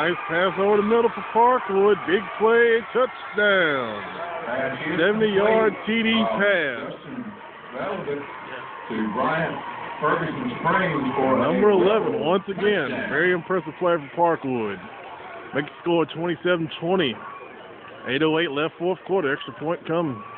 Nice pass over the middle for Parkwood. Big play, touchdown. 70-yard TD pass. To Bryant Ferguson Springs for number 11, once again. Very impressive play for Parkwood. Make the score 27-20. 8:08 left, fourth quarter. Extra point coming.